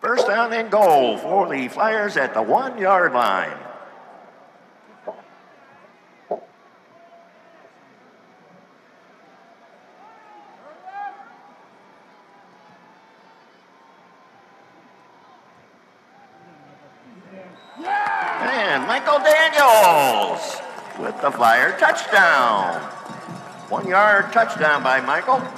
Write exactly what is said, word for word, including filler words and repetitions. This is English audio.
First down and goal for the Flyers at the one-yard line. And Michael Daniels with the Flyer touchdown. One-yard touchdown by Michael.